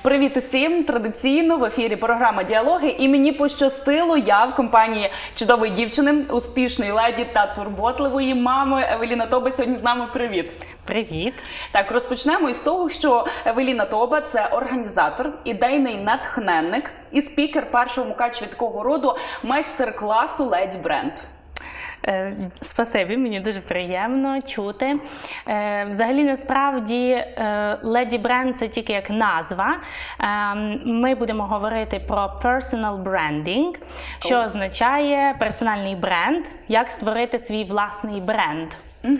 Привіт усім! Традиційно в ефірі програма «Діалоги» і мені пощастило, я в компанії чудової дівчини, успішної леді та турботливої мами Евеліна Тоба сьогодні з нами. Привіт! Привіт! Так, розпочнемо із того, що Евеліна Тоба – це організатор, ідейний натхненник і спікер першого мукачу від такого роду майстер-класу «Леді Бренд». Спасибі, мені дуже приємно чути. Взагалі, насправді, Леді Бренд – це тільки як назва. Ми будемо говорити про personal branding, що означає персональний бренд, як створити свій власний бренд.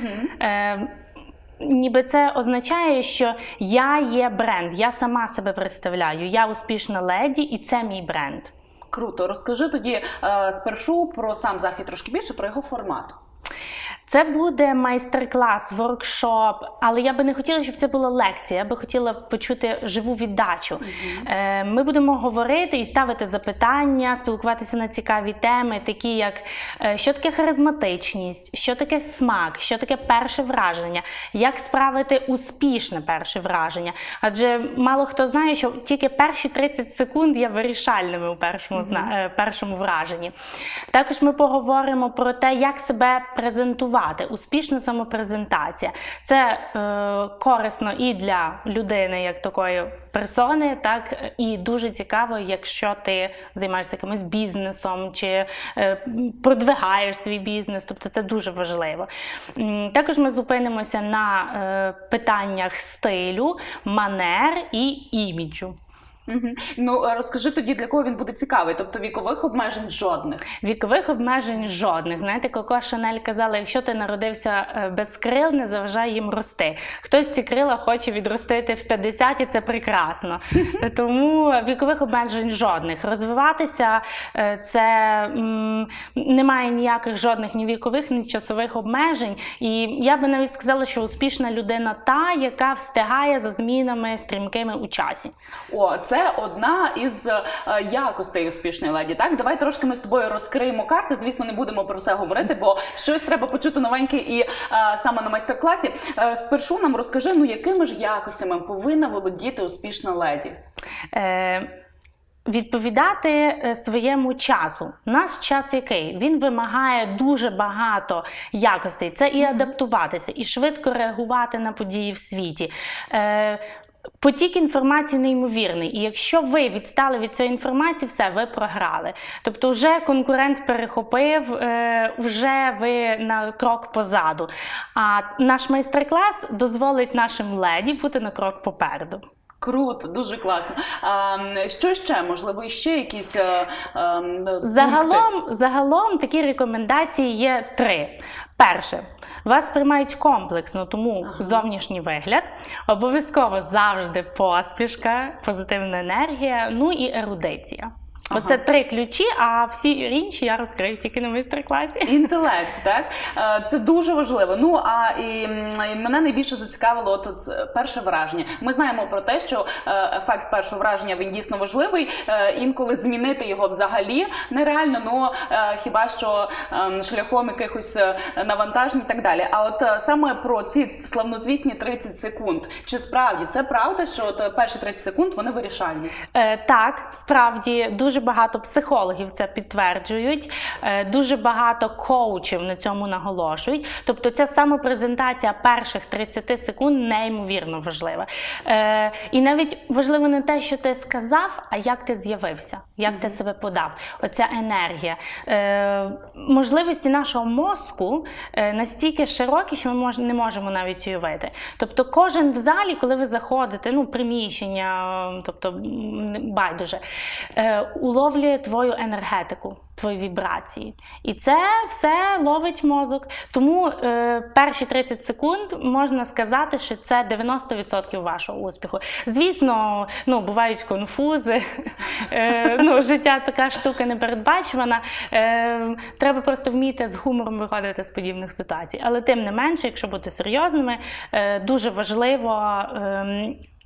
Ніби це означає, що я є бренд, я сама себе представляю, я успішна леді і це мій бренд. Круто. Розкажи тоді спершу про сам захід трошки більше, про його формат. Це буде майстер-клас, воркшоп, але я би не хотіла, щоб це була лекція, я би хотіла почути живу віддачу. Ми будемо говорити і ставити запитання, спілкуватися на цікаві теми, такі як що таке харизматичність, що таке смак, що таке перше враження, як справити успішне перше враження. Адже мало хто знає, що тільки перші 30 секунд є вирішальними у першому враженні. Також ми поговоримо про те, як себе презентувати. Успішна самопрезентація. Це корисно і для людини, як такої персони, так і дуже цікаво, якщо ти займаєшся якимось бізнесом чи продвигаєш свій бізнес, тобто це дуже важливо. Також ми зупинимося на питаннях стилю, манер і іміджу. Ну, розкажи тоді, для кого він буде цікавий, тобто вікових обмежень жодних? Вікових обмежень жодних. Знаєте, Коко Шанель казала, якщо ти народився без крил, не заважай їм рости. Хтось ці крила хоче відростити в 50 і це прекрасно. Тому вікових обмежень жодних. Розвиватися це немає ніяких жодних ні вікових, ні часових обмежень. І я би навіть сказала, що успішна людина та, яка встигає за змінами стрімкими у часі. О, це одна із якостей успішної леді, так? Давай трошки ми з тобою розкриємо карти, звісно, не будемо про все говорити, бо щось треба почути новеньке і саме на майстер-класі. Спершу нам розкажи, ну якими ж якостями повинна володіти успішна леді? Відповідати своєму часу. Наш час який? Він вимагає дуже багато якостей. Це і адаптуватися, і швидко реагувати на події в світі. Потік інформації неймовірний, і якщо ви відстали від цієї інформації, все, ви програли. Тобто вже конкурент перехопив, вже ви на крок позаду. А наш майстер-клас дозволить нашим леді бути на крок попереду. Круто, дуже класно. Що ще? Можливо, ще якісь Загалом такі рекомендації є 3. Перше. Вас приймають комплексно, тому зовнішній вигляд, обов'язково завжди поспішка, позитивна енергія, ну і ерудиція. Оце 3 ключі, а всі інші я розкрию тільки на майстер-класі. Інтелект, так? Це дуже важливо. Ну, і мене найбільше зацікавило от перше враження. Ми знаємо про те, що ефект першого враження, він дійсно важливий. Інколи змінити його взагалі нереально, ну, хіба що шляхом якихось навантажень і так далі. А от саме про ці славнозвісні 30 секунд. Чи справді це правда, що от перші 30 секунд, вони вирішальні? Так, справді, дуже багато психологів це підтверджують, дуже багато коучів на цьому наголошують. Тобто ця самопрезентація перших 30 секунд неймовірно важлива. І навіть важливо не те, що ти сказав, а як ти з'явився, як ти себе подав. Оця енергія. Можливості нашого мозку настільки широкі, що ми не можемо навіть уявити. Тобто кожен в залі, коли ви заходите, ну, приміщення, тобто байдуже, уловлює твою енергетику, твої вібрації. І це все ловить мозок. Тому перші 30 секунд можна сказати, що це 90% вашого успіху. Звісно, ну, бувають конфузи, життя така штука непередбачувана. Треба просто вміти з гумором виходити з подібних ситуацій. Але тим не менше, якщо бути серйозними, дуже важливо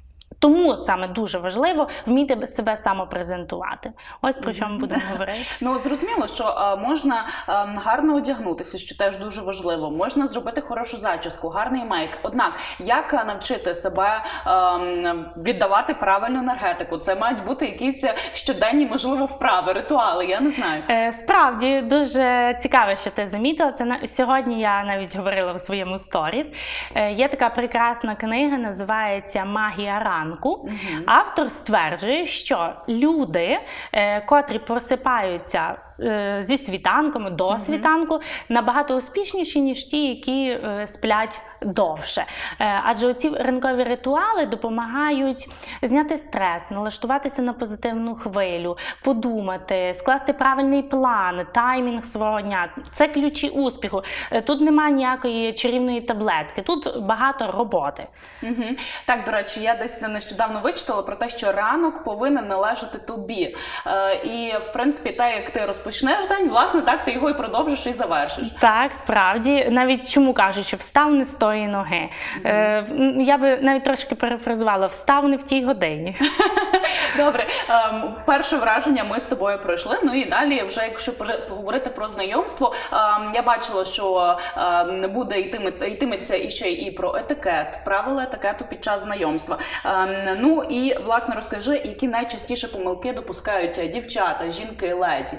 Тому саме дуже важливо вміти себе самопрезентувати. Ось про що ми будемо говорити. Ну, зрозуміло, що можна гарно одягнутися, що теж дуже важливо. Можна зробити хорошу зачіску, гарний мейк. Однак, як навчити себе віддавати правильну енергетику? Це мають бути якісь щоденні, можливо, вправи, ритуали, я не знаю. Справді, дуже цікаво, що ти замітила. Сьогодні я навіть говорила в своєму сторіс. Є така прекрасна книга, називається «Магія ранку». Автор стверджує, що люди, котрі просипаються зі світанками, до світанку, набагато успішніші, ніж ті, які сплять довше. Адже оці ранкові ритуали допомагають зняти стрес, налаштуватися на позитивну хвилю, подумати, скласти правильний план, таймінг свого дня. Це ключі успіху. Тут немає ніякої чарівної таблетки, тут багато роботи. Так, до речі, я десь нещодавно вичитала про те, що ранок повинен належати тобі. І, в принципі, так, як ти розпочнеш день, власне, так ти його і продовжиш, і завершиш. Так, справді. Навіть чому кажуть, що встав не з тої ноги. Я би навіть трошки перефразувала, встав не в тій годині. Добре, перше враження ми з тобою пройшли, ну і далі вже, якщо поговорити про знайомство, я бачила, що буде йтиметься іще і про етикет, правила етикету під час знайомства. Ну і, власне, розкажи, які найчастіше помилки допускають дівчата, жінки, леді?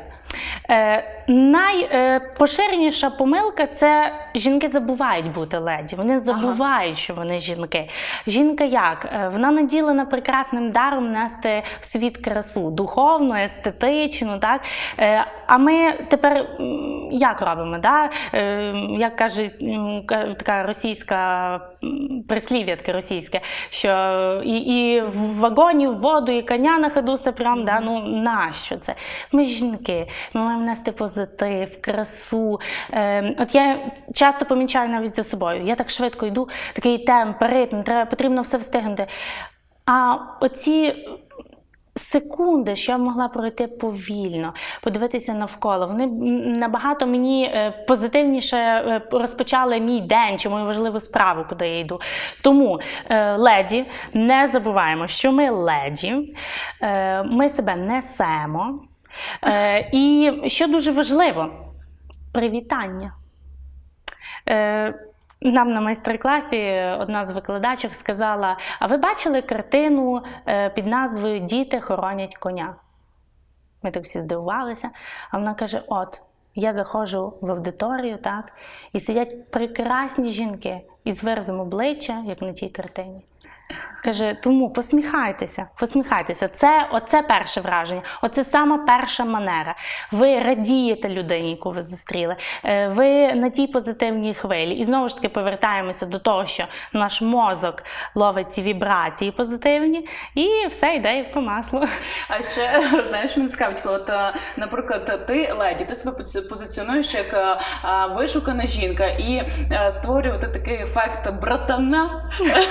Найпоширеніша помилка – це жінки забувають бути леді. Вони забувають, що вони жінки. Жінка як? Вона наділена прекрасним даром нести в світ красу. Духовну, естетичну, так? А ми тепер як робимо? Да? Як каже така російська прислів'я таке російське, що і в вагоні, в воду, і коня на ходу сопрям, да? Ну нащо це? Ми жінки. Ми маємо нести позитив, красу. От я часто помічаю навіть за собою. Я так швидко йду, такий темп, ритм, потрібно все встигнути. А оці секунди, що я могла пройти повільно, подивитися навколо, вони набагато мені позитивніше розпочали мій день чи мою важливу справу, куди я йду. Тому, леді, не забуваємо, що ми леді, ми себе несемо. І що дуже важливо – привітання. Нам на майстер-класі одна з викладачок сказала: а ви бачили картину під назвою «Діти хоронять коня»? Ми так всі здивувалися. А вона каже: от, я заходжу в аудиторію, так, і сидять прекрасні жінки із виразом обличчя, як на тій картині. Каже, тому посміхайтеся, посміхайтеся. Оце перше враження, оце сама перша манера. Ви радієте людині, яку ви зустріли, ви на тій позитивній хвилі. І знову ж таки повертаємося до того, що наш мозок ловить ці вібрації позитивні, і все йде як по маслу. А ще, знаєш, мені цікавить, от, наприклад, ти, леді, ти себе позиціонуєш як вишукана жінка, і створювати такий ефект братана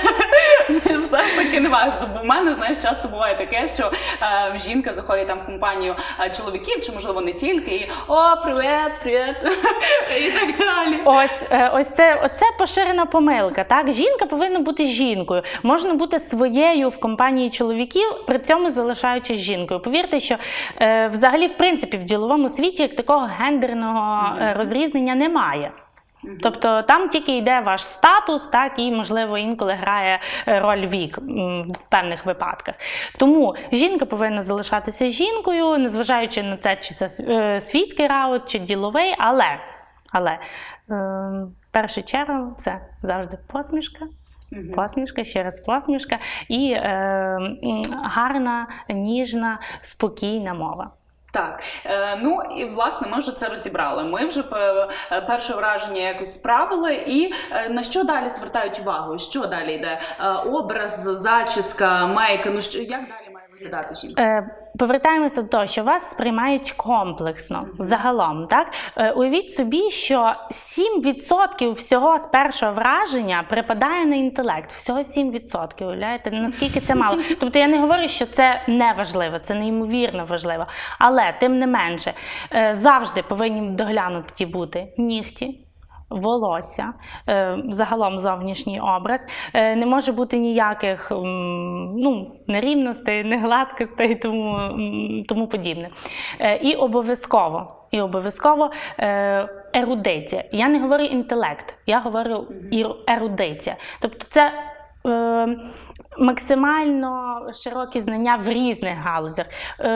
все ж таки немає. Бо в мене, знаєш, часто буває таке, що жінка заходить там в компанію чоловіків, чи, можливо, не тільки, і «О, привіт, привіт!» і так далі. Оце поширена помилка, так? Жінка повинна бути жінкою. Можна бути своєю в компанії чоловіків, при цьому залишаючись жінкою. Повірте, що взагалі, в принципі, в діловому світі як такого гендерного розрізнення немає. Тобто там тільки йде ваш статус, так, і, можливо, інколи грає роль вік в певних випадках. Тому жінка повинна залишатися жінкою, незважаючи на це, чи це світський раут, чи діловий, але в першу чергу це завжди посмішка. Посмішка, ще раз посмішка і гарна, ніжна, спокійна мова. Так, ну і власне ми вже це розібрали. Ми вже перше враження якось справили. І на що далі звертають увагу? Що далі йде? Образ, зачіска, мейка? Ну як далі має виглядати жінка? Повертаємося до того, що вас сприймають комплексно, загалом, так? Уявіть собі, що 7% всього з першого враження припадає на інтелект. Всього 7%, уявляєте? Наскільки це мало? Тобто я не говорю, що це не важливо, це неймовірно важливо. Але, тим не менше, завжди повинні доглянуті бути нігті, волосся, загалом зовнішній образ, не може бути ніяких нерівностей, негладкостей і тому подібне. І обов'язково ерудиція. Я не говорю інтелект, я говорю ерудиція. Тобто це максимально широкі знання в різних галузях.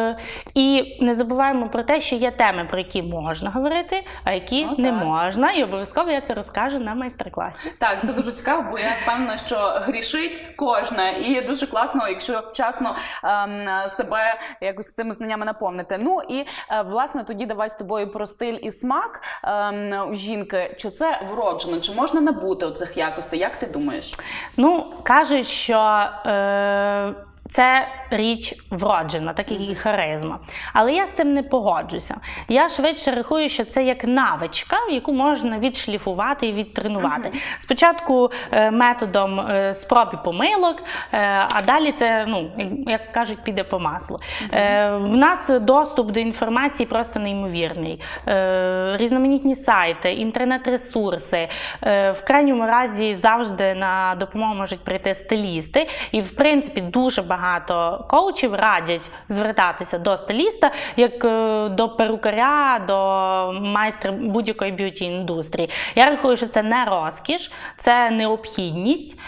І не забуваємо про те, що є теми, про які можна говорити, а які не можна. І обов'язково я це розкажу на майстер-класі. Так, це дуже цікаво, бо я впевнена, що грішить кожна. І дуже класно, якщо вчасно себе якось цими знаннями наповнити. Ну і, власне, тоді давай з тобою про стиль і смак у жінки. Чи це вроджено? Чи можна набути оцих якостей? Як ти думаєш? Ну, кажуть, що це річ вроджена, так як і харизма. Але я з цим не погоджуся. Я швидше рахую, що це як навичка, яку можна відшліфувати і відтренувати. Спочатку методом спроб і помилок, а далі це, як кажуть, піде по маслу. В нас доступ до інформації просто неймовірний. Різноманітні сайти, інтернет-ресурси. В крайньому разі завжди на допомогу можуть прийти стилісти. І, в принципі, дуже багато коучів радять звертатися до стиліста, як до перукаря, до майстра будь-якої б'юті-індустрії. Я рахую, що це не розкіш, це необхідність,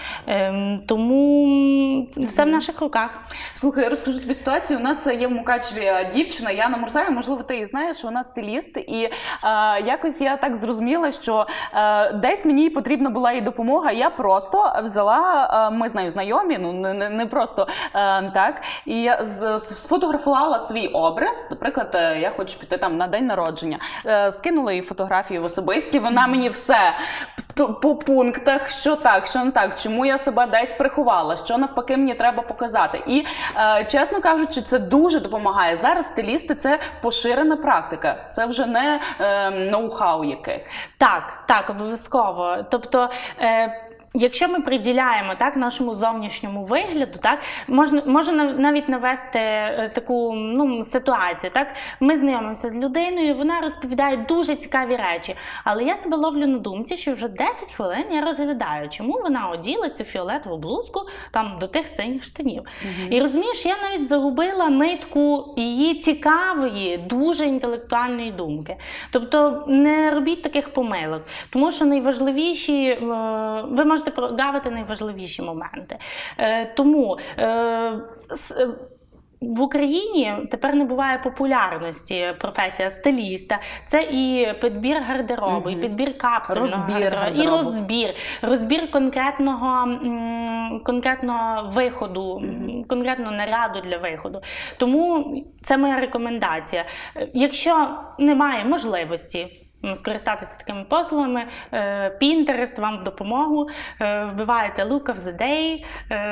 тому все в наших руках. Слухай, я розкажу тобі ситуацію. У нас є в Мукачеві дівчина, Яна Мурзаєва, можливо, ти її знаєш, вона стиліст, і якось я так зрозуміла, що десь мені потрібна була її допомога, я просто взяла, ми з нею знайомі, не просто так, і я сфотографувала свій образ, наприклад, я хочу піти там на день народження, скинула їй фотографію в особисті, вона мені все по пунктах, що так, що не так, чому я себе десь приховала, що навпаки мені треба показати. І, чесно кажучи, це дуже допомагає. Зараз стилісти – це поширена практика, це вже не ноу-хау якесь. Так, обов'язково. Тобто, якщо ми приділяємо нашому зовнішньому вигляду, можна навіть навести таку ситуацію. Ми знайомимося з людиною, вона розповідає дуже цікаві речі, але я себе ловлю на думці, що вже 10 хвилин я розглядаю, чому вона оділа цю фіолетову блузку до тих синіх штанів. І розумієш, я навіть загубила нитку її цікавої, дуже інтелектуальної думки. Тобто не робіть таких помилок, тому що найважливіші, ви можете прогавити найважливіші моменти. Тому в Україні тепер не буває популярності професія стиліста. Це і підбір гардеробу, і підбір капсульного гардеробу, і розбір конкретного виходу, конкретного наряду для виходу. Тому це моя рекомендація. Якщо немає можливості скористатися такими послугами, Pinterest вам в допомогу, вбиваєте look of the day,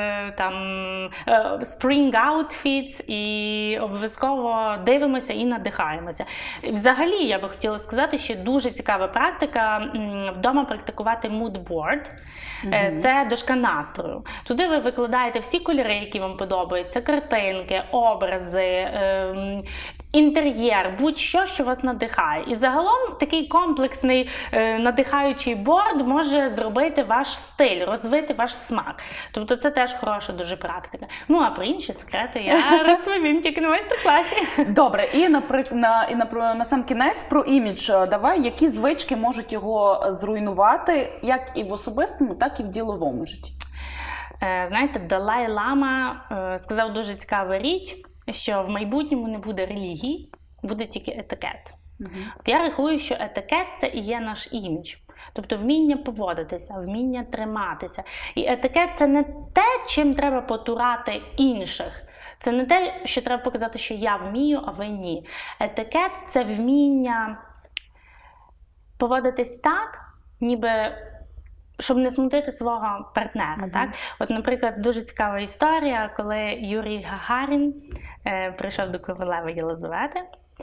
spring outfits і обов'язково дивимося і надихаємося. Взагалі, я би хотіла сказати, що дуже цікава практика вдома практикувати mood board. Це дошка настрою. Туди ви викладаєте всі кольори, які вам подобаються, картинки, образи, інтер'єр, будь-що, що вас надихає. І загалом такий комплексний надихаючий борд може зробити ваш стиль, розвити ваш смак. Тобто це теж хороша дуже практика. А про інші секрети я розповім тільки на майстер-класі. Добре, і на сам кінець про імідж. Давай, які звички можуть його зруйнувати, як і в особистому, так і в діловому житті? Знаєте, Далай-Лама сказав дуже цікаву річ, що в майбутньому не буде релігії, буде тільки етикет. От я рахую, що етикет – це і є наш імідж. Тобто вміння поводитися, вміння триматися. І етикет – це не те, чим треба потурати інших. Це не те, що треба показати, що я вмію, а ви ні. Етикет – це вміння поводитись так, ніби щоб не смутити свого партнера. Так? От, наприклад, дуже цікава історія, коли Юрій Гагарін прийшов до королеви Єлизавети.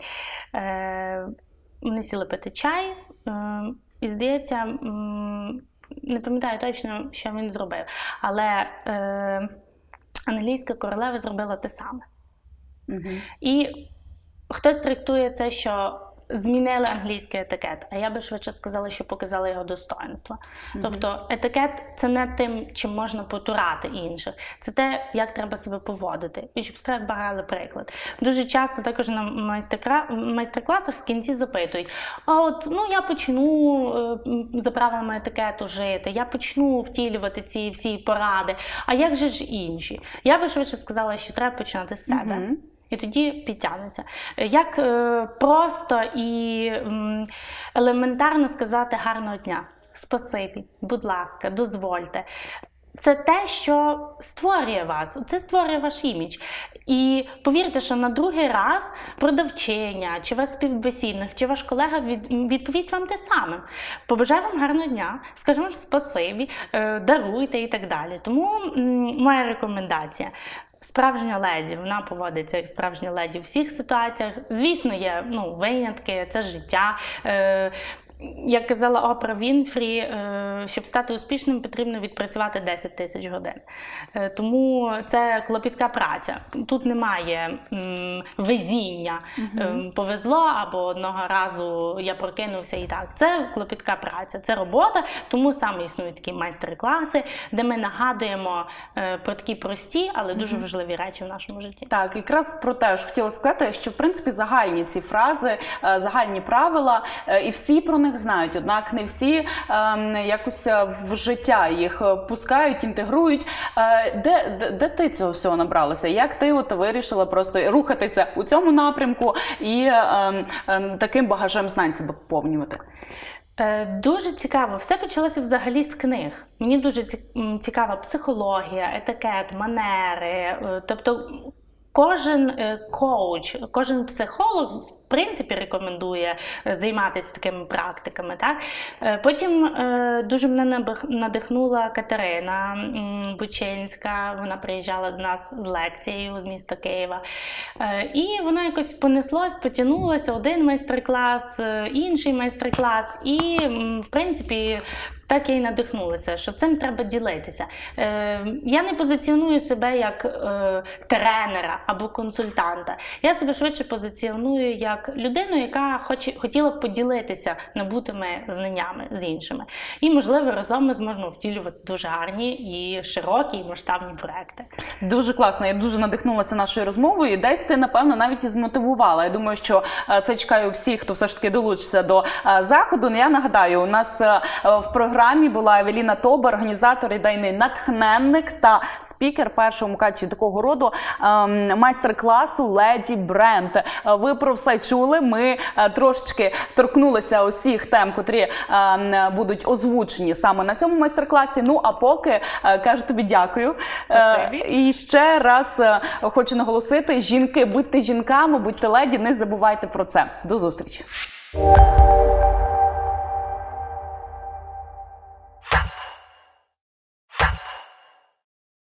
Вони сіли пити чай, і, здається, не пам'ятаю точно, що він зробив, але англійська королева зробила те саме. І хтось трактує це, що змінили англійський етикет, а я би швидше сказала, що показали його достоинство. Тобто етикет – це не тим, чим можна потурати інших, це те, як треба себе поводити. І щоб стрек брали приклад. Дуже часто також на майстер-класах в кінці запитують, а от я почну за правилами етикету жити, я почну втілювати ці всі поради, а як же ж інші? Я би швидше сказала, що треба починати з себе. І тоді підтягнеться. Як просто і елементарно сказати гарного дня. Спасибі, будь ласка, дозвольте. Це те, що створює вас, це створює ваш імідж. І повірте, що на другий раз продавчиня, чи ваш співбесідник, чи ваш колега відповість вам те саме. Побажаю вам гарного дня, скажу вам спасибі, даруйте і так далі. Тому моя рекомендація. Справжня леді, вона поводиться як справжня леді в всіх ситуаціях. Звісно, є винятки, це життя. Як казала Опра Вінфрі, щоб стати успішним, потрібно відпрацювати 10 тисяч годин. Тому це клопітка праця. Тут немає везіння. Повезло, або одного разу я прокинувся і так. Це клопітка праця, це робота. Тому саме існують такі майстер-класи, де ми нагадуємо про такі прості, але дуже важливі речі в нашому житті. Так, якраз про те ж хотіла сказати, що в принципі загальні ці фрази, загальні правила, і всі про них знають, однак не всі якось в життя їх пускають, інтегрують. Де ти цього всього набралася? Як ти вирішила просто рухатися у цьому напрямку і таким багажем знань себе поповнювати? Дуже цікаво. Все почалося взагалі з книг. Мені дуже цікава психологія, етикет, манери. Тобто кожен коуч, кожен психолог в принципі рекомендує займатися такими практиками. Так? Потім дуже мене надихнула Катерина Бучинська, вона приїжджала до нас з лекцією з міста Києва. І воно якось понеслось, потягнулося, один майстер-клас, інший майстер-клас. І, в принципі, так я й надихнулася, що цим треба ділитися. Я не позиціоную себе як тренера або консультанта. Я себе швидше позиціоную як людину, яка хотіла б поділитися набутими знаннями з іншими. І, можливо, разом ми зможемо втілювати дуже гарні і широкі, і масштабні проекти. Дуже класно. Я дуже надихнулася нашою розмовою. І десь ти, напевно, навіть і змотивувала. Я думаю, що це чекаю всіх, хто все ж таки долучиться до заходу. Я нагадаю, у нас в програмі була Евеліна Тоба, організатор, ідейний натхненник та спікер першого мукачі такого роду майстер-класу «Леді Бренд». Ви про все чули. Ми трошечки торкнулися усіх тем, котрі будуть озвучені саме на цьому майстер-класі. Ну, а поки кажу тобі дякую. І ще раз хочу наголосити, жінки, будьте жінками, будьте леді, не забувайте про це. До зустрічі.